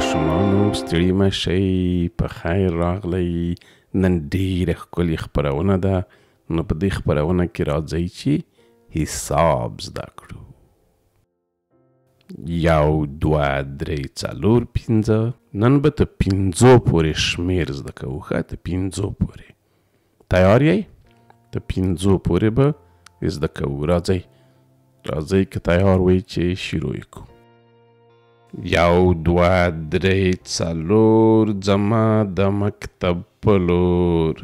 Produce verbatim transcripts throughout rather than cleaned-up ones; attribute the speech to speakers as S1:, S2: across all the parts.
S1: ماشومانو ستړي مه شئ، په خیر راغلی. نن ډېره ښکلې خپرونه ده، نو په دې خپرونه کې راځئ چې حساب زده کړو. یو دوه درې څلور پنځه. نن به تر پنځو پورې شمېر زده کوو. ښه تر پنځو پورې تیار یئ؟ تر پنځو پورې به زده کوو. راځئ راځئ که تیار وئ چې شروع یې کړو. یو دوه درې څلور ځمه د مکتب په لور.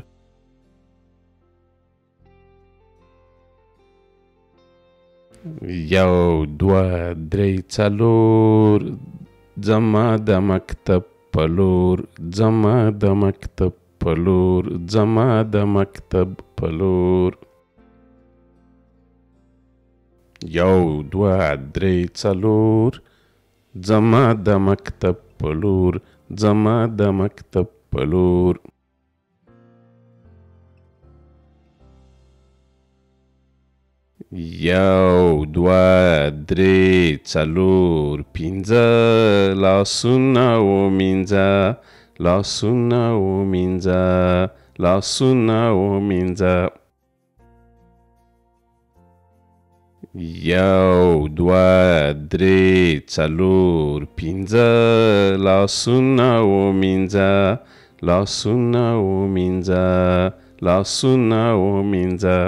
S1: یو دوه درې څلور ځمه د مکتب په لور، ځمه د مکتب په لور، ځمه د مکتب په لور. یو دوه درې څلور ځمه د مکتب په لور، ځمه د مکتب په لور. یو دوه درې څلور پنځه لاسونه ومینځه، لاسونه ومینځه، لاسونه ومینځه. یو دوه درې څلور پنځه لاسونه ومینځه، لاسونه ومینځه، لاسونه ومینځه.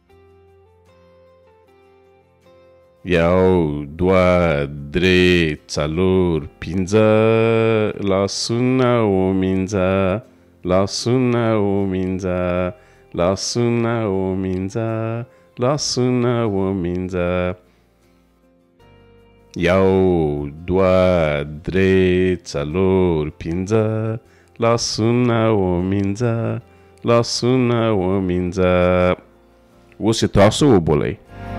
S1: یو دوه درې څلور پنځه لاسونه ومینځه، لاسونه ومینځه، لاسونه ومینځه، لاسونه ومینځه. یو دوه درې څلور پنځه لاسونه ومینځه، لاسونه ومینځه. اوس یې تاسو وبولئ.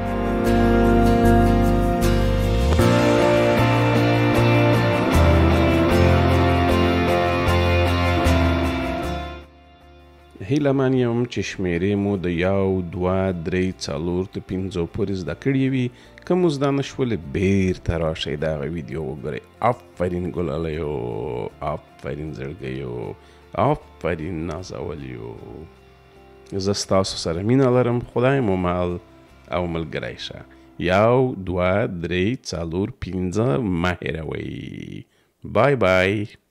S1: هیله من یم چې شمېرې مو د یو دوه درې څلور تر پنځو پورې زده کړې وي. که مو زده نه شولې بېرته راشئ دغه ویډیو وګورئ. آفرین ګلالیو، آفرین زړګیو، آفرین نازولیو. زه ستاسو سره مینه لرم. خدای مو مل او ملګری شه. یو دوه درې څلور پنځه مه هېروئ. بای بای.